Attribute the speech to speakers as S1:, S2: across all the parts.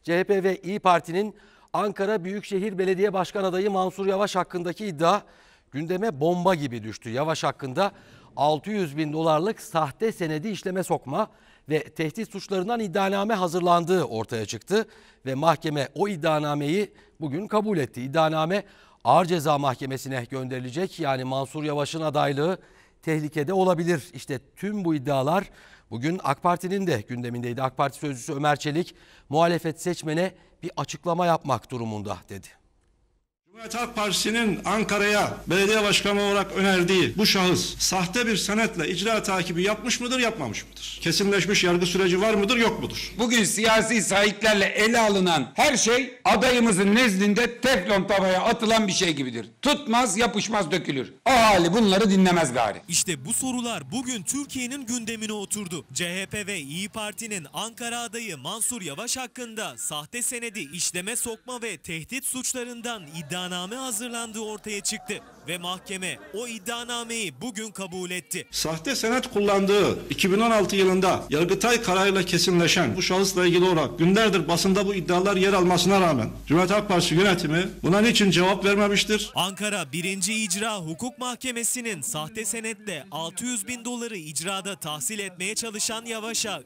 S1: CHP ve İYİ Parti'nin Ankara Büyükşehir Belediye Başkan adayı Mansur Yavaş hakkındaki iddia gündeme bomba gibi düştü. Yavaş hakkında 600 bin dolarlık sahte senedi işleme sokma ve tehdit suçlarından iddianame hazırlandığı ortaya çıktı. Ve mahkeme o iddianameyi bugün kabul etti. İddianame Ağır Ceza Mahkemesi'ne gönderilecek. Yani Mansur Yavaş'ın adaylığı tehlikede olabilir. İşte tüm bu iddialar bugün AK Parti'nin de gündemindeydi. AK Parti sözcüsü Ömer Çelik muhalefet seçmene bir açıklama yapmak durumunda dedi.
S2: Cumhuriyet Halk Partisi'nin Ankara'ya belediye başkanı olarak önerdiği bu şahıs sahte bir senetle icra takibi yapmış mıdır, yapmamış mıdır? Kesinleşmiş yargı süreci var mıdır, yok mudur?
S3: Bugün siyasi sahiplerle ele alınan her şey adayımızın nezdinde teflon tavaya atılan bir şey gibidir. Tutmaz, yapışmaz, dökülür. Ahali bunları dinlemez gari.
S4: İşte bu sorular bugün Türkiye'nin gündemine oturdu. CHP ve İYİ Parti'nin Ankara adayı Mansur Yavaş hakkında sahte senedi işleme sokma ve tehdit suçlarından iddianame hazırlandığı ortaya çıktı ve mahkeme o iddianameyi bugün kabul etti.
S2: Sahte senet kullandığı 2016 yılında Yargıtay kararıyla kesinleşen bu şahısla ilgili olarak günlerdir basında bu iddialar yer almasına rağmen Cumhuriyet Halk Partisi yönetimi buna niçin cevap vermemiştir?
S4: Ankara 1. İcra Hukuk Mahkemesi'nin sahte senetle 600 bin doları icrada tahsil etmeye çalışan Yavaş'a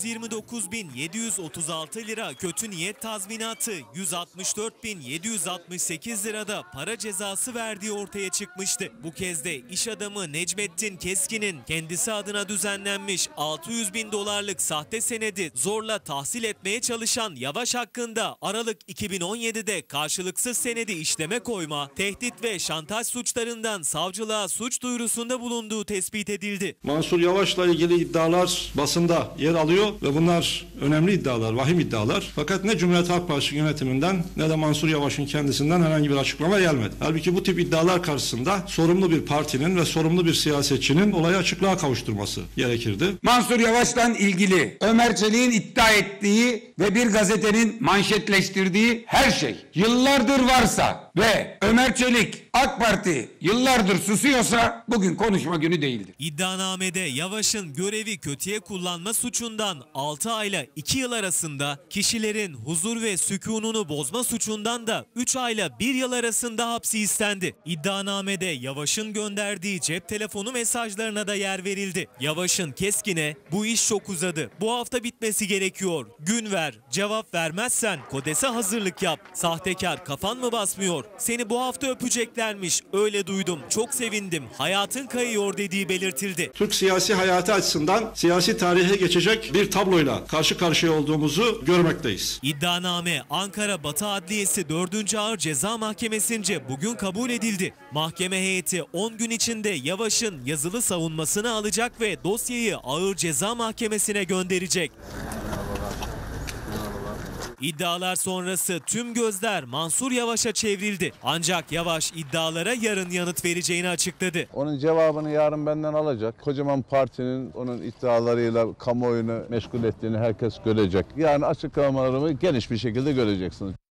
S4: 329.736 lira kötü niyet tazminatı, 164.768 lirada para cezası verdiği ortaya çıkmıştı. Bu kez de iş adamı Necmettin Keskin'in kendisi adına düzenlenmiş 600 bin dolarlık sahte senedi zorla tahsil etmeye çalışan Yavaş hakkında Aralık 2017'de karşılıksız senedi işleme koyma, tehdit ve şantaj suçlarından savcılığa suç duyurusunda bulunduğu tespit edildi.
S2: Mansur Yavaş'la ilgili iddialar basında yer alıyor ve bunlar önemli iddialar, vahim iddialar. Fakat ne Cumhuriyet Halk Partisi yönetiminden ne de Mansur Yavaş'ın kendisinden herhangi bir açıklama gelmedi. Halbuki bu tip iddialar karşısında sorumlu bir partinin ve sorumlu bir siyasetçinin olayı açıklığa kavuşturması gerekirdi.
S3: Mansur Yavaş'la ilgili Ömer Çelik'in iddia ettiği ve bir gazetenin manşetleştirdiği her şey yıllardır varsa ve Ömer Çelik AK Parti yıllardır susuyorsa bugün konuşma günü değildir.
S4: İddianamede Yavaş'ın görevi kötüye kullanma suçundan 6 ayla 2 yıl arasında, kişilerin huzur ve sükununu bozma suçundan da 3 ayla 1 yıl arasında hapsi istendi. İddianamede Yavaş'ın gönderdiği cep telefonu mesajlarına da yer verildi. Yavaş'ın Keskin'e bu iş çok uzadı, bu hafta bitmesi gerekiyor, gün ver, cevap vermezsen KODES'e hazırlık yap, sahtekar kafan mı basmıyor, seni bu hafta öpeceklermiş, öyle duydum, çok sevindim, hayatın kayıyor dediği belirtildi.
S2: Türk siyasi hayatı açısından siyasi tarihe geçecek bir tabloyla karşı karşıya olduğumuzu görmekteyiz.
S4: İddianame Ankara Batı Adliyesi 4. Ağır Ceza Mahkemesi'nce bugün kabul edildi. Mahkeme heyeti 10 gün içinde Yavaş'ın yazılı savunmasını alacak ve dosyayı Ağır Ceza Mahkemesi'ne gönderecek. İddialar sonrası tüm gözler Mansur Yavaş'a çevrildi. Ancak Yavaş iddialara yarın yanıt vereceğini açıkladı.
S5: Onun cevabını yarın benden alacak. Kocaman partinin onun iddialarıyla kamuoyunu meşgul ettiğini herkes görecek. Yani açıklamalarımı geniş bir şekilde göreceksiniz.